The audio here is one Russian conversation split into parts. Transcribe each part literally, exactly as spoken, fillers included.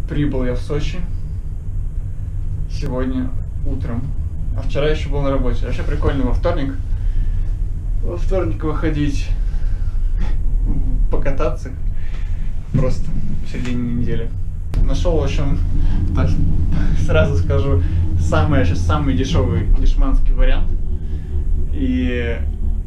Прибыл я в Сочи сегодня утром, а вчера еще был на работе. Вообще прикольно во вторник. Во вторник выходить покататься просто в середине недели. Нашел, в общем, так, сразу скажу, самый, сейчас самый дешевый дешманский вариант. И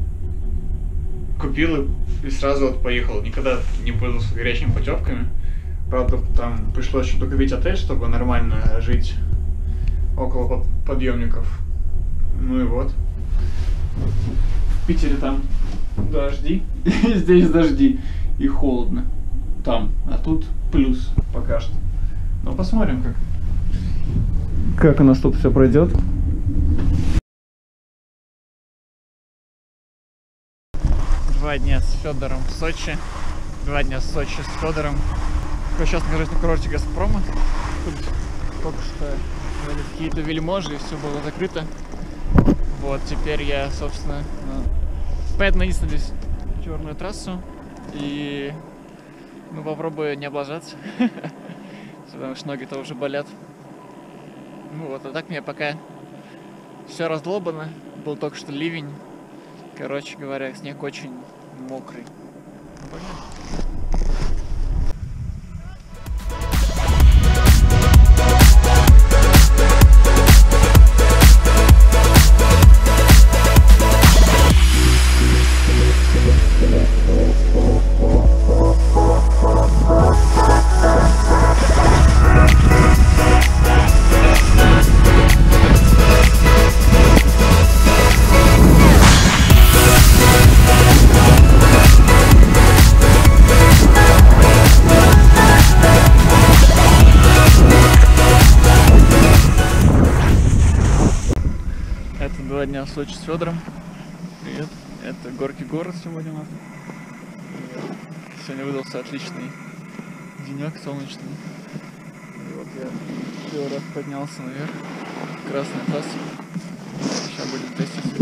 купил и сразу вот поехал. Никогда не пользовался горячими путевками. Правда, там пришлось еще докупить отель, чтобы нормально жить около подъемников. Ну и вот. В Питере там дожди, здесь дожди и холодно. Там, а тут плюс пока что. Но посмотрим, как, как у нас тут все пройдет. Два дня с Федором в Сочи. Два дня в Сочи с Федором. Сейчас нахожусь на курорте Газпрома. Тут только что какие-то вельможи, и все было закрыто. Вот, теперь я, собственно, поеду на единственную здесь черную трассу. И ну, попробую не облажаться. Потому что ноги-то уже болят. Ну вот, а так мне пока все раздолбано. Был только что ливень. Короче говоря, снег очень мокрый. Понятно? Два дня в Сочи с Федором. Привет. Это Горький город сегодня у нас. Сегодня выдался отличный денек, солнечный. И вот я первый раз поднялся наверх. Красная трасса. Сейчас будем тестить.